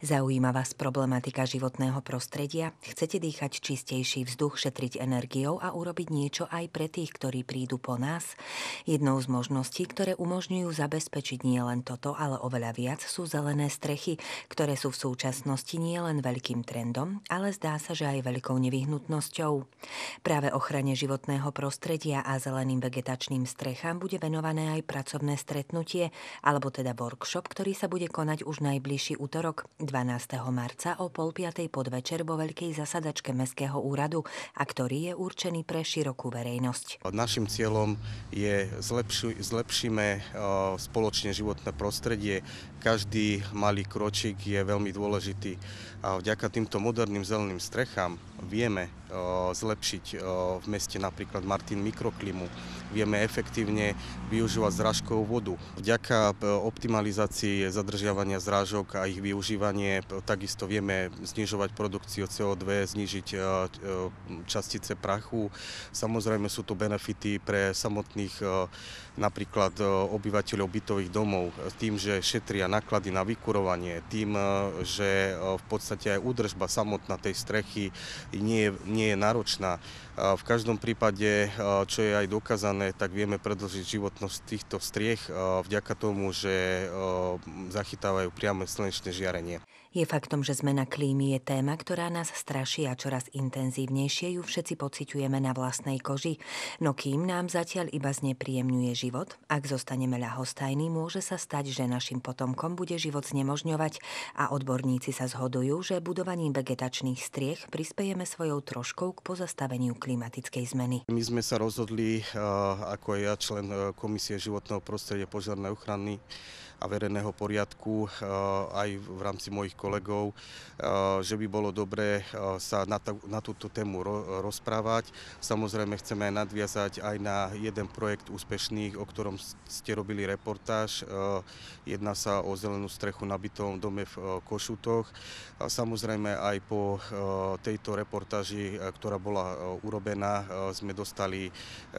Zaujíma vás problematika životného prostredia? Chcete dýchať čistejší vzduch, šetriť energiou a urobiť niečo aj pre tých, ktorí prídu po nás? Jednou z možností, ktoré umožňujú zabezpečiť nielen toto, ale oveľa viac, sú zelené strechy, ktoré sú v súčasnosti nielen veľkým trendom, ale zdá sa, že aj veľkou nevyhnutnosťou. Práve ochrane životného prostredia a zeleným vegetačným strechám bude venované aj pracovné stretnutie, alebo teda workshop, ktorý sa bude konať už najbližší útorok 12. marca o 4:30 podvečer vo veľkej zasadačke Mestského úradu a ktorý je určený pre širokú verejnosť. Naším cieľom je zlepšíme spoločne životné prostredie. Každý malý kročík je veľmi dôležitý. A vďaka týmto moderným zeleným strechám vieme zlepšiť v meste napríklad Martin mikroklimu. Vieme efektívne využívať zrážkovú vodu. Vďaka optimalizácii zadržiavania zrážok a ich využívanie takisto vieme znižovať produkciu CO2, znížiť častice prachu. Samozrejme sú tu benefity pre samotných napríklad obyvateľov bytových domov tým, že šetria náklady na vykurovanie, tým, že v podstate aj údržba samotná tej strechy nie je náročná. V každom prípade, čo je aj dokázané, tak vieme predĺžiť životnosť týchto striech vďaka tomu, že zachytávajú priame slnečné žiarenie. Je faktom, že zmena klímy je téma, ktorá nás straší a čoraz intenzívnejšie ju všetci pociťujeme na vlastnej koži. No kým nám zatiaľ iba znepríjemňuje život, ak zostaneme ľahostajní, môže sa stať, že našim potomkom bude život znemožňovať a odborníci sa zhodujú, že budovaním vegetačných striech prispejeme svojou troškou k pozastaveniu klimatickej zmeny. My sme sa rozhodli, ako aj ja, člen Komisie životného prostredia, požiarnej ochrany a verejného poriadku, aj v rámci mojich kolegov, že by bolo dobré sa na túto tému rozprávať. Samozrejme chceme aj nadviazať aj na jeden projekt úspešný, o ktorom ste robili reportáž. Jedná sa o zelenú strechu na bytovom dome v Košutoch. Samozrejme aj po tejto reportáži, ktorá bola urobená, sme dostali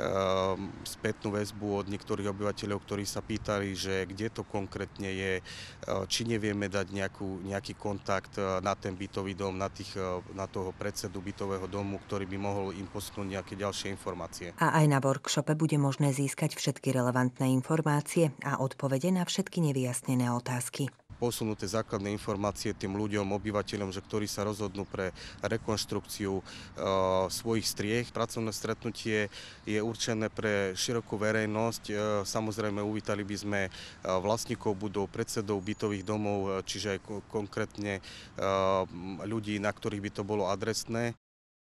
spätnú väzbu od niektorých obyvateľov, ktorí sa pýtali, že kde to konkrétne je, či nevieme dať nejaký kontakt na ten bytový dom, na toho predsedu bytového domu, ktorý by mohol im poskytnúť nejaké ďalšie informácie. A aj na workshope bude možné získať všetky relevantné informácie a odpovede na všetky nevyjasnené otázky. Posunuté základné informácie tým ľuďom, obyvateľom, ktorí sa rozhodnú pre rekonštrukciu svojich striech. Pracovné stretnutie je určené pre širokú verejnosť. Samozrejme uvítali by sme vlastníkov budov, predsedov bytových domov, čiže aj konkrétne ľudí, na ktorých by to bolo adresné.